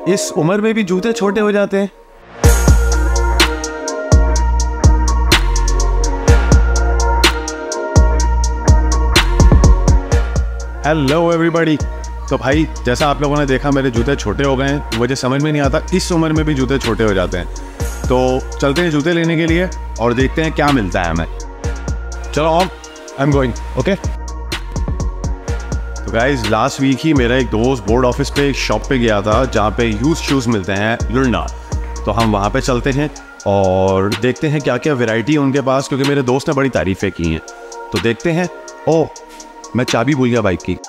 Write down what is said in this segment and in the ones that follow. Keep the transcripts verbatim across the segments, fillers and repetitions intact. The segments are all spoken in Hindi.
इस उम्र में भी जूते छोटे हो जाते हैं। Hello everybody. तो भाई जैसा आप लोगों ने देखा मेरे जूते छोटे हो गए हैं, मुझे समझ में नहीं आता इस उम्र में भी जूते छोटे हो जाते हैं। तो चलते हैं जूते लेने के लिए और देखते हैं क्या मिलता है हमें। चलो on, I am going. Okay. तो गाइज लास्ट वीक ही मेरा एक दोस्त बोर्ड ऑफिस पे एक शॉप पे गया था जहाँ पे यूज शूज़ मिलते हैं लुंडा। तो हम वहाँ पे चलते हैं और देखते हैं क्या क्या वैरायटी है उनके पास, क्योंकि मेरे दोस्त ने बड़ी तारीफ़ें की हैं। तो देखते हैं। ओह, मैं चाबी भूल गया बाइक की।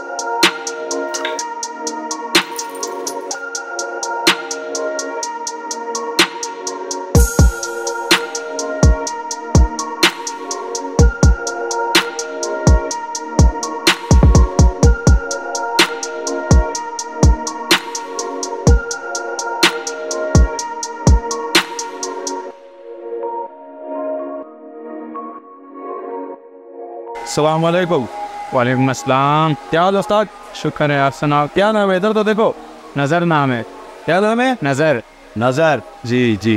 अस्सलाम वालेकुम। वालेकुम अस्सलाम। क्या हाल उस्ताद? शुक्र है, आप सुनाओ। क्या नाम है? इधर तो देखो, नज़र नाम है। क्या नाम है? नज़र। नज़र, जी जी।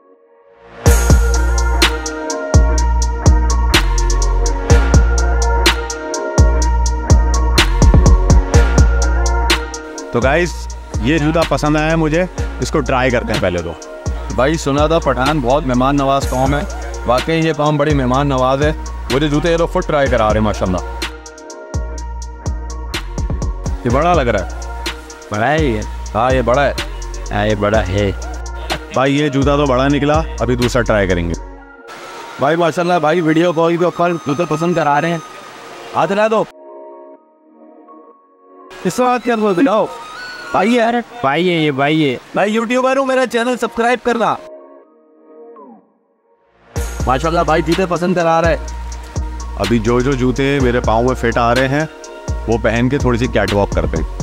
तो गाइस ये जूता पसंद आया है मुझे, इसको ट्राई करते हैं पहले तो। भाई सुना था पठान बहुत मेहमान नवाज कौम है, वाकई ये कौम बड़ी मेहमान नवाज है। मुझे जूते ये तो फुट ट्राई करा रहे हैं माशाल्लाह। ये बड़ा लग रहा है। बड़ा है ये? हाँ ये बड़ा है। हाँ ये बड़ा है भाई। ये जूता तो बड़ा निकला, अभी दूसरा ट्राई करेंगे। भाई माशाल्लाह भाई वीडियो कॉल के ऊपर जूते पसंद करा रहे हैं। हाथ ला दो। इस बात क्या बोलते हो भाई? यार भाई ये ये भाई ये भाई यूट्यूबर हूँ, मेरा चैनल सब्सक्राइब करना। माशाल्लाह भाई जूते पसंद करा रहे हैं। अभी जो जो जूते मेरे पाँव में फिट आ रहे हैं वो पहन के थोड़ी सी कैट वॉक करते हैं।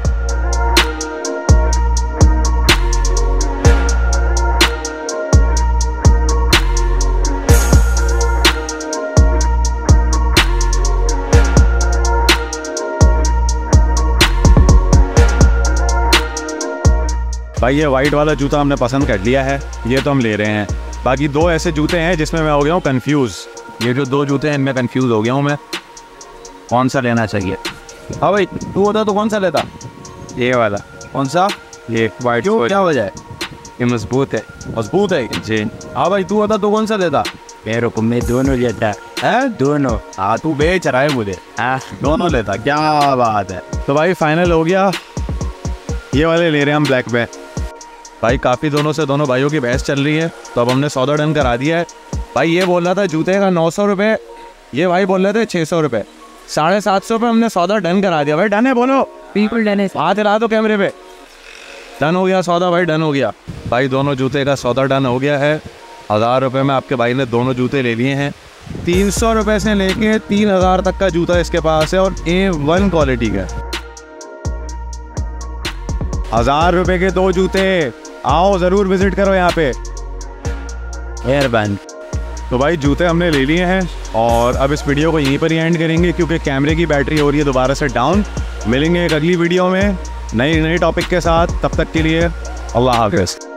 भाई ये वाइट वाला जूता हमने पसंद कर लिया है, ये तो हम ले रहे हैं। बाकी दो ऐसे जूते हैं जिसमें मैं हो गया हूँ कंफ्यूज। ये जो दो जूते हैं इनमें कंफ्यूज हो गया हूँ मैं, कौन सा लेना चाहिए। हाँ भाई तू होता तो कौन सा लेता? ये वाला। कौन सा? ये वाइट। क्यों, क्या वजह है? ये मजबूत है। मजबूत है जी। हाँ भाई तू होता तो कौन सा लेता? मेरे को मैं दोनों लेता है। दोनों। हाँ तू बेच रहा है मुझे। हाँ दोनों लेता, क्या बात है। तो भाई फाइनल हो गया, ये वाले ले रहे हैं हम ब्लैक में। भाई काफ़ी दोनों से दोनों भाइयों की बहस चल रही है, तो अब हमने सौदा डन करा दिया है। भाई ये बोल रहा था जूते का नौ सौ रुपये, ये भाई बोल रहे थे छः सौ रुपये, साढ़े सात सौ रुपये हमने सौदा डन करा दिया। भाई डन है? बोलो बिल्कुल डन है। हाथ हिला दो कैमरे पे। डन हो गया सौदा भाई, डन हो गया भाई। दोनों जूते का सौदा डन हो गया है। हज़ार रुपये में आपके भाई ने दोनों जूते ले लिए हैं। तीन सौ रुपये से लेके तीन हज़ार तक का जूता इसके पास है और ए वन क्वालिटी का। हज़ार रुपये के दो जूते, आओ ज़रूर विजिट करो यहाँ पे। मेहरबानी। तो भाई जूते हमने ले लिए हैं और अब इस वीडियो को यहीं पर ही एंड करेंगे, क्योंकि कैमरे की बैटरी हो रही है दोबारा से डाउन। मिलेंगे एक अगली वीडियो में नई नई टॉपिक के साथ, तब तक के लिए अल्लाह हाफ़िज़।